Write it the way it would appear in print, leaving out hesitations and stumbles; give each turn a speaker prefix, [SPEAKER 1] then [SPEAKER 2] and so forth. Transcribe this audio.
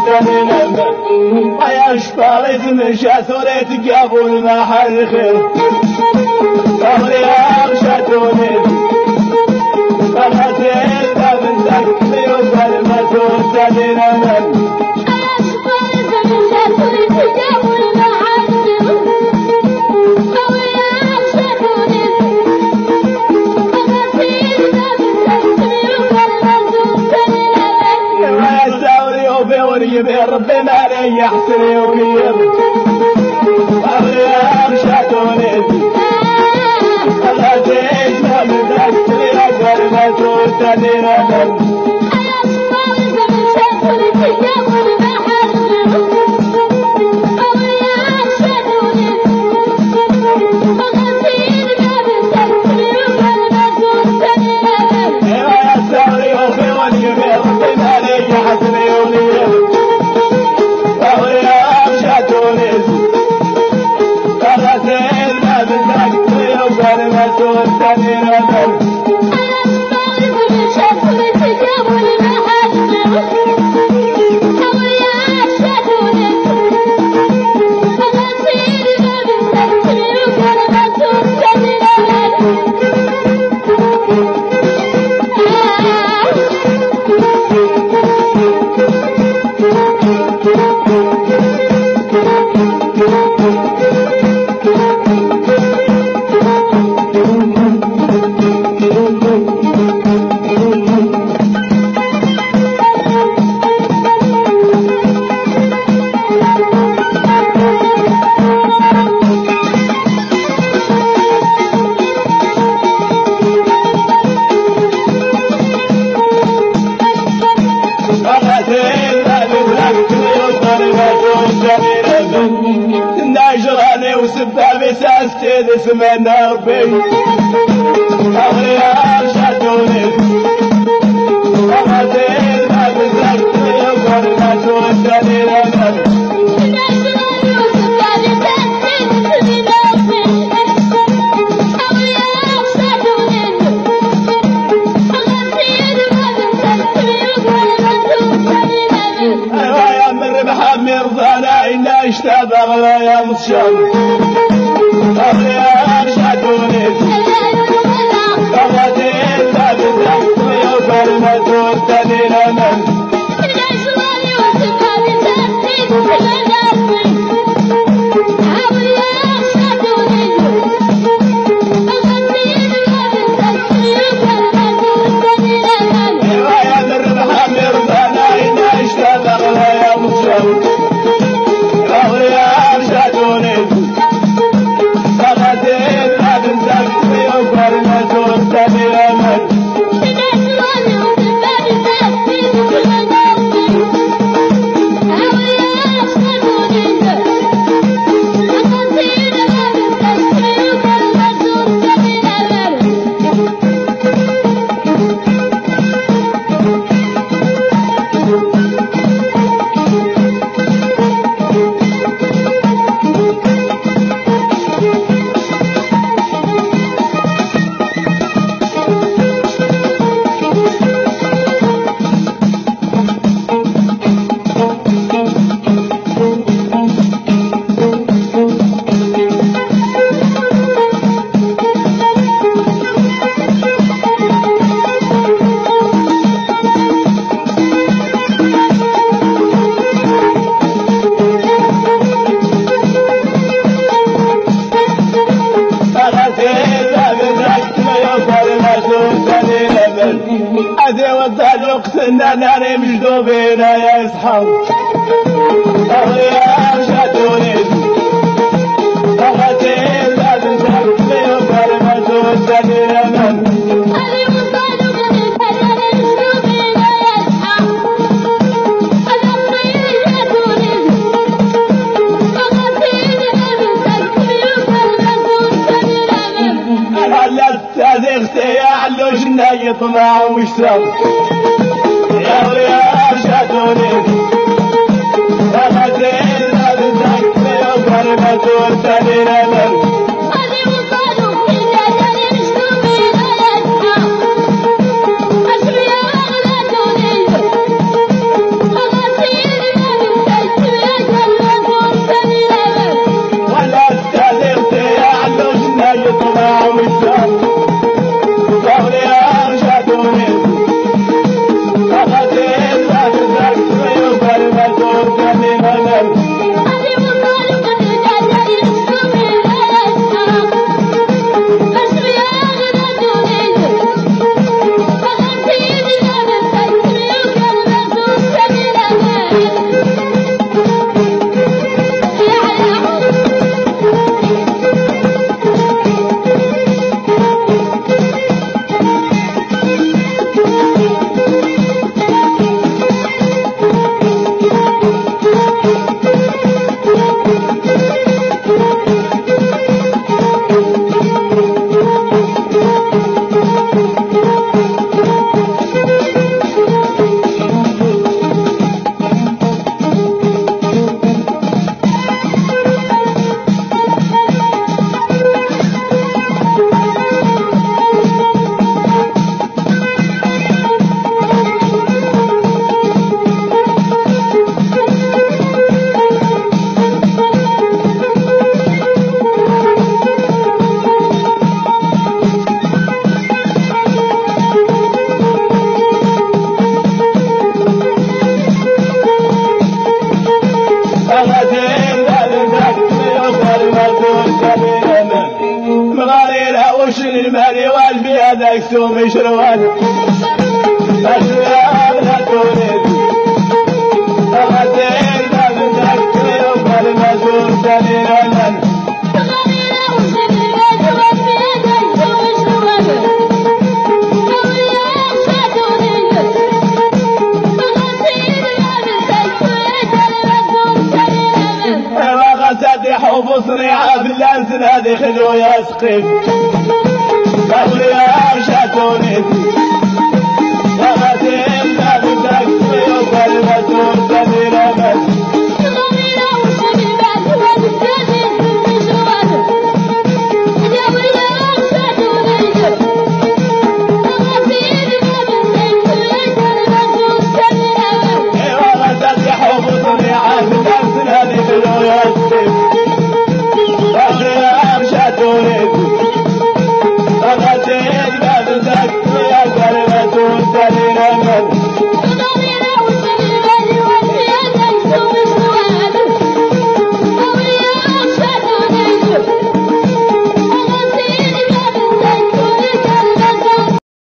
[SPEAKER 1] ويشفى من شاثوريت قابل ما حد خير أمري أغشتوني فغتيت من ذكري وكلمة تدين من ربي ما لي يحسني وكيب أغياب شاتوني الهديك ما بدأتني أقل ما تودني نمن وسبابي ساستي اسمنا ربي أغيار شاتوني أغادير ما بزرقتي وقال ما تودني لمن اشتبغ لا يا مصشم أغيار شاتوني أغادير ما بزرقتي وقال ما تودني لمن أنا مجذوبين يا أصحاب أغيار شاتوني أغاتيل لازم تحكي وكلمة تودني لمن يطلع ويشرب يا ريال شاتوني فغزين لا بتكفي وكلمة تودني لمن مكسوم شروان أشرار نتوني أغتين بابنك يوم المزور سنينا حب صريعة باللانسن هذه خلو يسقف قبل يا شاتوني